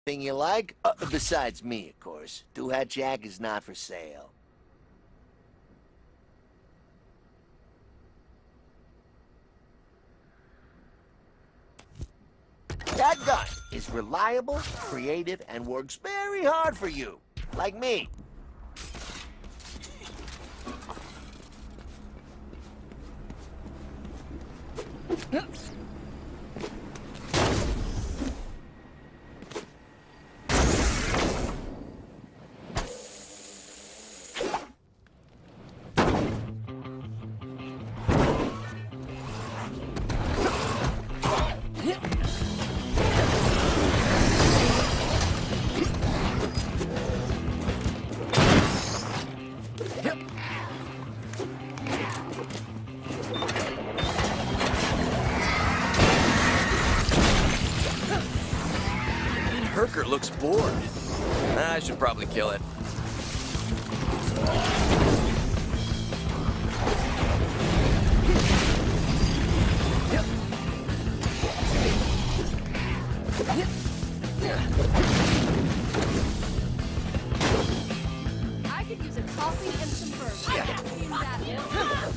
Thing you like? Besides me, of course. Two-Hat Jack is not for sale. That gun is reliable, creative, and works very hard for you. Like me. Herker looks bored. I should probably kill it. I could use a coffee and some burgers. I can see that.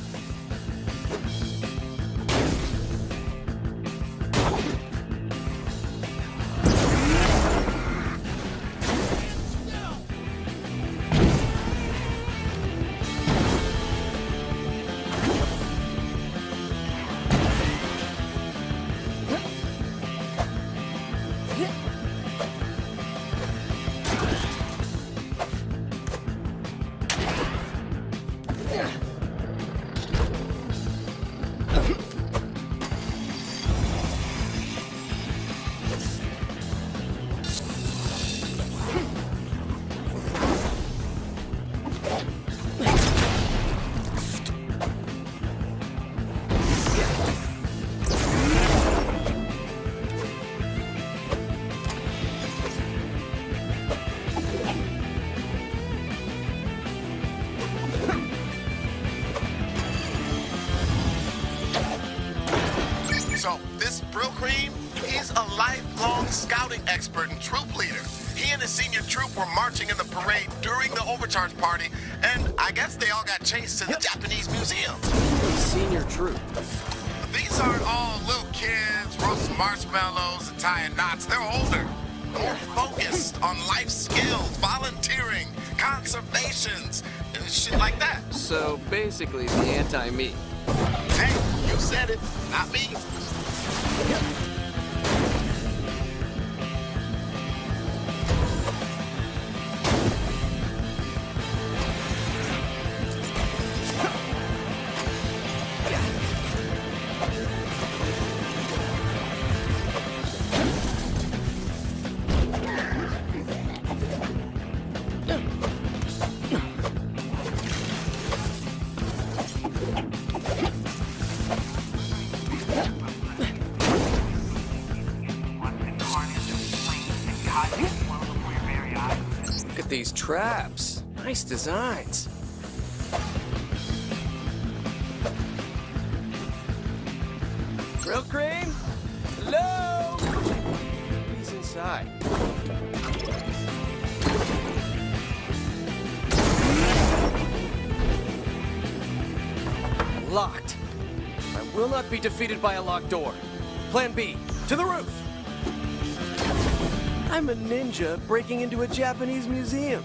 So, this Brill Cream, he's a lifelong scouting expert and troop leader. He and his senior troop were marching in the parade during the overcharge party, and I guess they all got chased to the Japanese museum. Senior troop. These aren't all little kids roasting marshmallows and tying knots. They're older, more focused on life skills, volunteering, conservations, and shit like that. So basically the anti-me. Hey, you said it, not me. Look at these traps. Nice designs. Brill Cream? Hello? He's inside. Locked. I will not be defeated by a locked door. Plan B, to the roof. I'm a ninja breaking into a Japanese museum.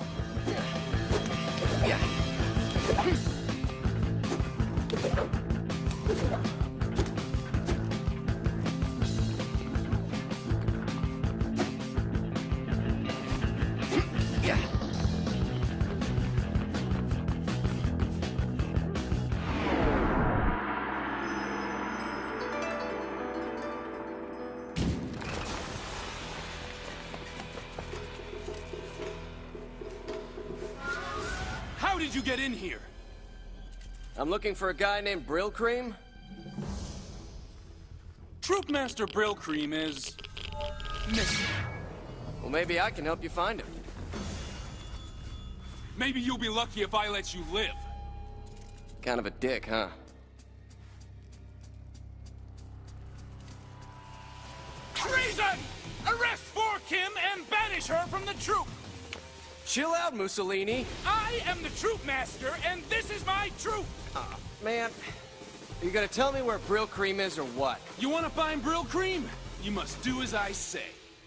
How did you get in here? I'm looking for a guy named Brill Cream. Troopmaster Brill Cream is missing. Well, maybe I can help you find him. Maybe you'll be lucky if I let you live. Kind of a dick, huh? Treason! Arrest for Kim and banish Banish her from the troop! Chill out, Mussolini. I am the troop master, and this is my troop! Man, are you gonna tell me where Brill Cream is or what? You want to find Brill Cream? You must do as I say.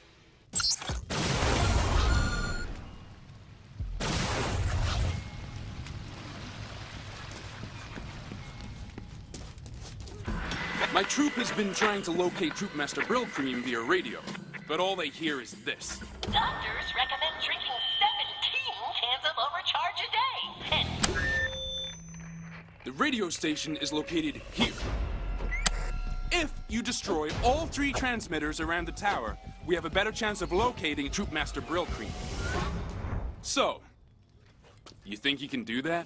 My troop has been trying to locate Troop Master Brill Cream via radio, but all they hear is this. Doctors recommend drinking 17 cans of overcharge a day. The radio station is located here. If you destroy all 3 transmitters around the tower, we have a better chance of locating Troop Master Brill Cream. So, you think you can do that?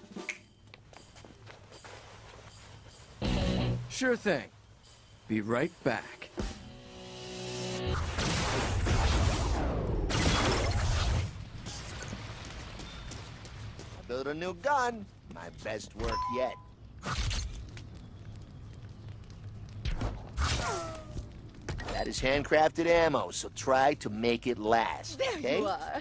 Sure thing. Be right back. I built a new gun. My best work yet. That is handcrafted ammo, so try to make it last, There okay? you are.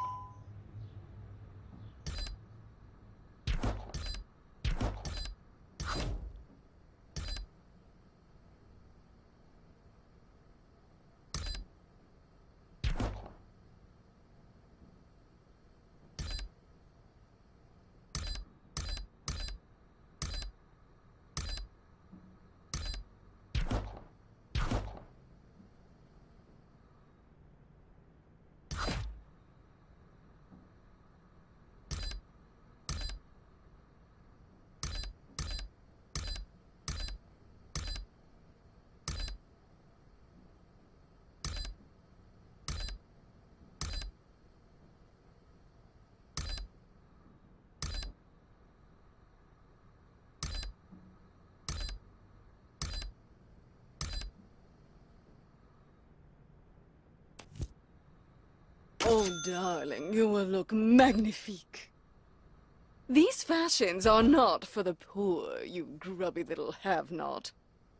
Oh, darling, you will look magnifique. These fashions are not for the poor, you grubby little have-not.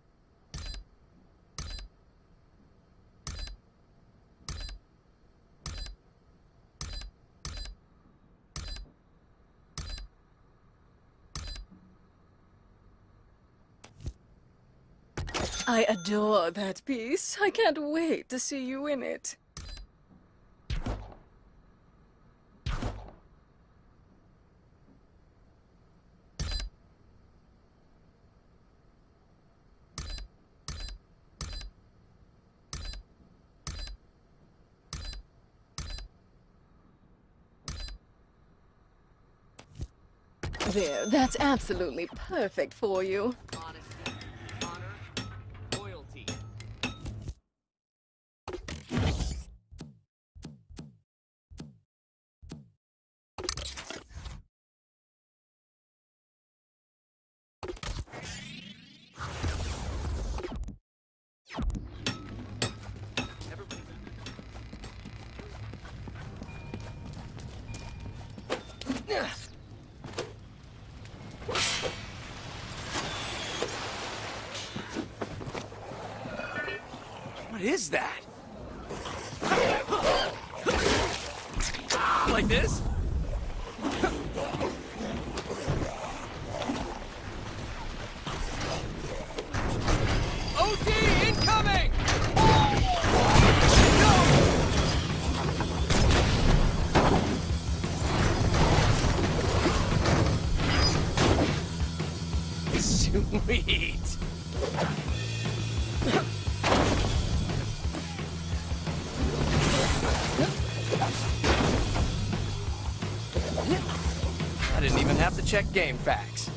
I adore that piece. I can't wait to see you in it. There, that's absolutely perfect for you. Honesty, honor, loyalty. What is that? Like this? OD incoming! Sweet! I didn't even have to check game facts.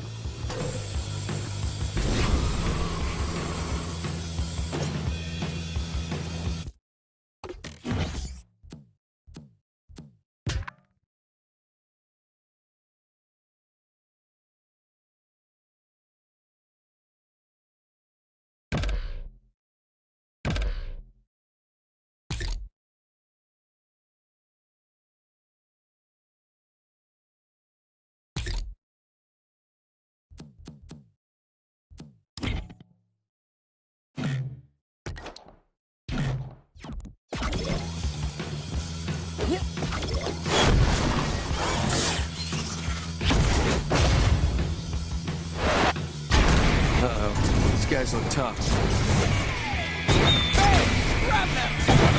guys look tough. Hey! Grab them!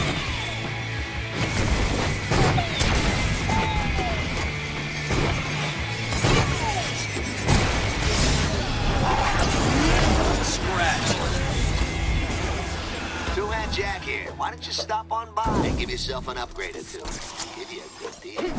Two-Hat Jack here. Why don't you stop on by and give yourself an upgrade or two? Give you a good deal.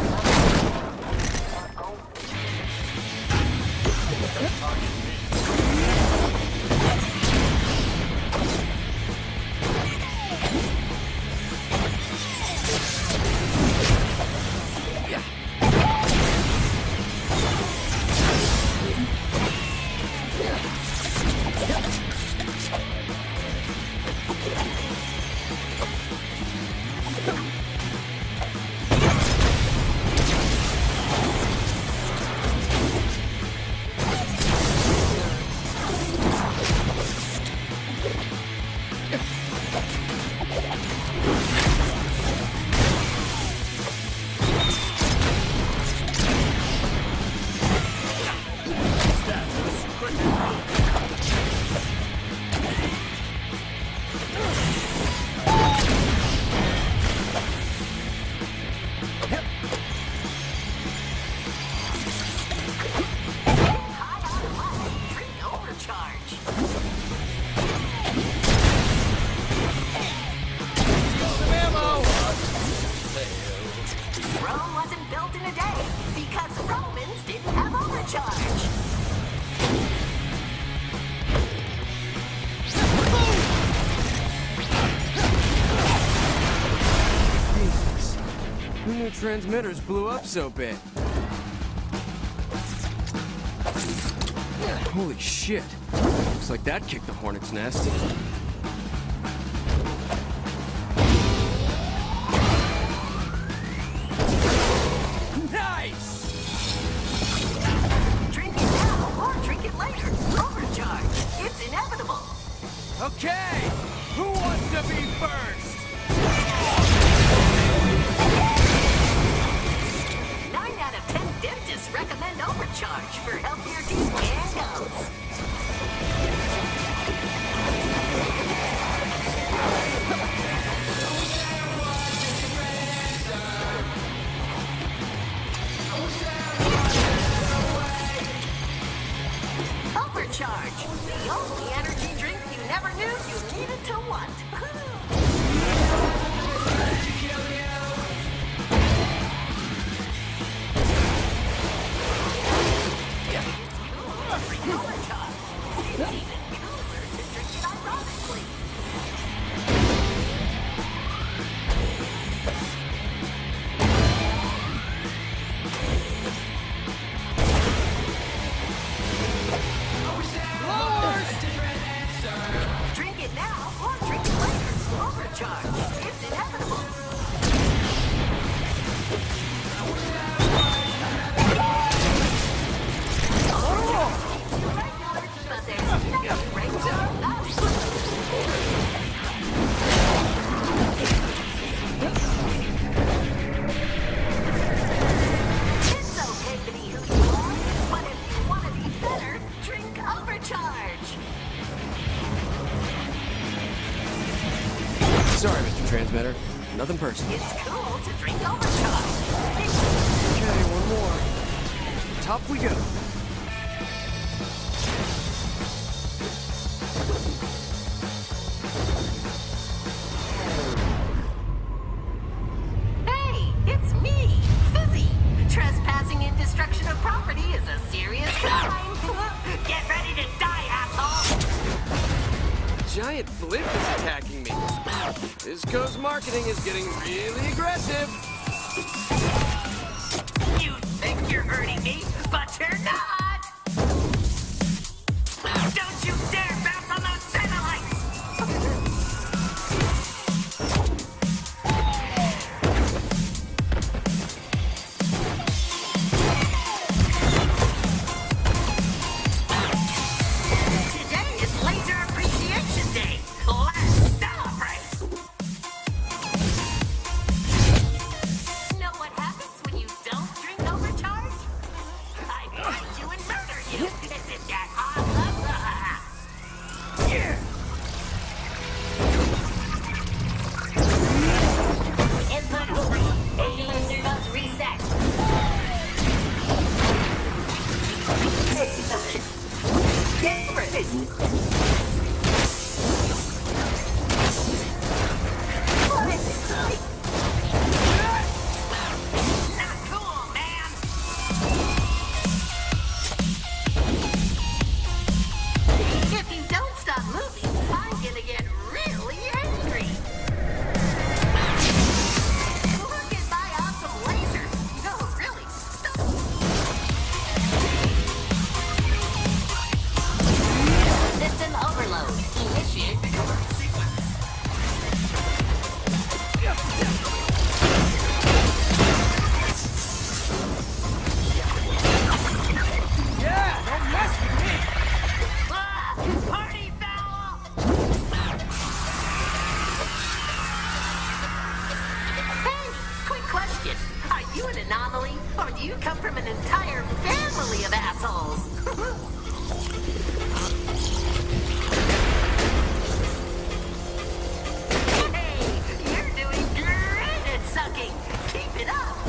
Rome wasn't built in a day because Romans didn't have overcharge. Jesus. Who knew transmitters blew up so big? Holy shit. Looks like that kicked the hornet's nest. Nice! Drink it now or drink it later. Overcharge. It's inevitable. Okay! Who wants to be first? 9 out of 10 dentists recommend overcharge for healthier teeth and gums. Overcharge, the only energy drink you never knew you needed to want. Overcharge. It's even cooler to drink it ironically. Drink it now or drink it later. Overcharge. It's inevitable. But there's nothing regular. It's okay to be who you are, but if you want to be better, drink Overcharge. Sorry, Mr. Transmitter. Nothing personal. It's cool to drink Overcharge. Okay, one more. Top we go. Hey, it's me, Fizzy. Trespassing and destruction of property is a serious crime. Get ready to die, asshole! Giant blimp is attacking me. Cisco's marketing is getting really aggressive. You think you're hurting me, but you're not! Don't you dare bounce on those satellites! Today is Laser Appreciation Day. Let's celebrate! question. Are you an anomaly, or do you come from an entire family of assholes? Hey, you're doing great at sucking. Keep it up.